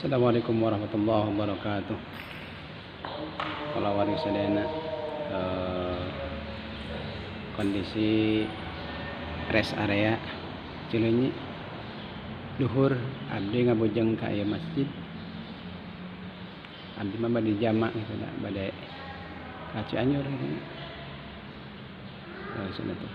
Assalamualaikum warahmatullahi wabarakatuh. Kalau waris sadayana kondisi rest area Cileunyi luhur abdi ngabojeng ka aya masjid. Abdi mah bade jama gitu da, bade ka Cianjur gitu. Sana tuh.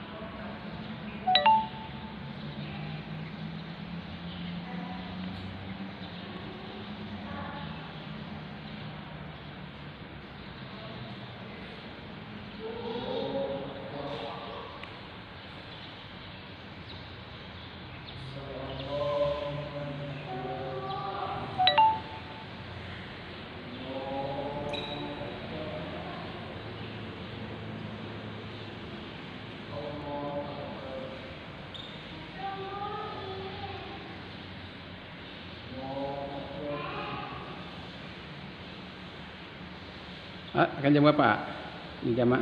Akan jam berapa di jamaah?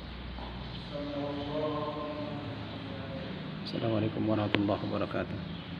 Assalamualaikum warahmatullahi wabarakatuh.